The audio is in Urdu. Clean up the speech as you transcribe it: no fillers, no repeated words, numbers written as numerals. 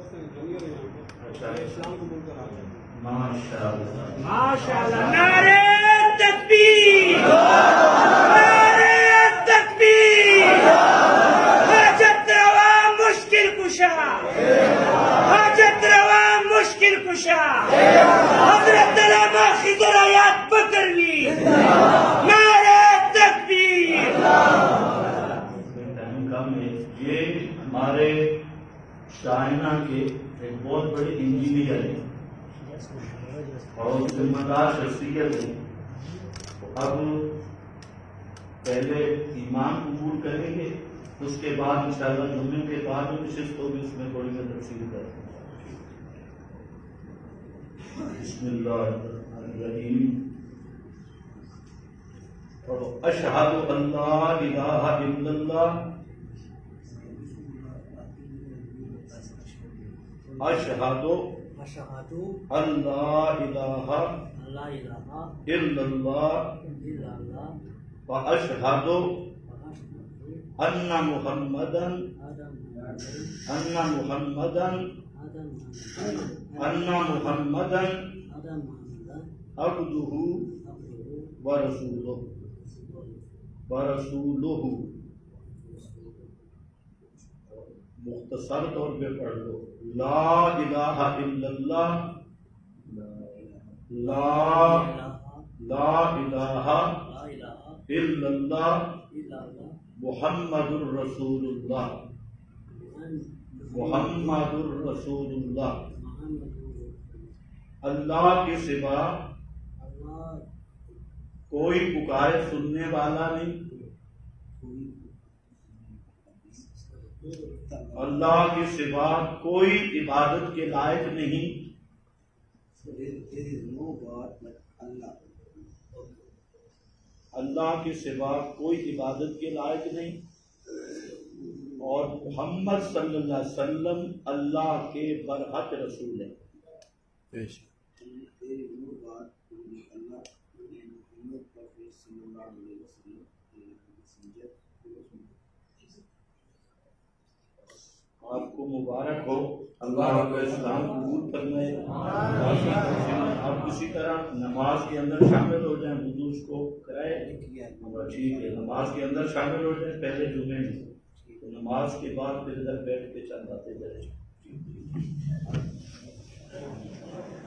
ماشاءاللہ نعرہ تکبیر نعرہ تکبیر حاجت روا مشکل کشا حاجت روا مشکل کشا حضرت علامہ خضر حیات بکروی نعرہ تکبیر. یہ ہمارے چائنا کے ایک بہت بڑے انجینئر ہیں اور ذمہ دار شخصیت ہے. اب پہلے ایمان قبول کریں گے، اس کے بعد انشاءاللہ جمعے کے بعد جو نشست ہوگی اس میں تھوڑی میں تفصیل کریں گے. بسم اللہ الرحمن الرحیم. اشہد ان لا الہ الا اللہ اشہد ان لا الہ الا اللہ واشہد ان محمدا عبدہ ورسولہ. مختصر طور پہ پڑھ لو. لا الہ الا اللہ لا الہ الا اللہ محمد الرسول اللہ محمد الرسول اللہ. اللہ کے سوا کوئی پکارے سننے والا نہیں، اللہ کے سوا کوئی عبادت کے لائق نہیں. اللہ کے سوا کوئی عبادت کے لائق نہیں، اور محمد صلی اللہ علیہ وسلم اللہ کے برحق رسول ہیں. آپ کو مبارک ہو، اللہ کو اسلام قبول فرمائے. آپ کسی طرح نماز کے اندر شامل ہو جائیں، وضو اس کو کرائے. ٹھیک ہے، نماز کے اندر شامل ہو جائیں پہلے جمعے میں، تو نماز کے بعد پھر ادھر بیٹھ کے چند باتیں کریں.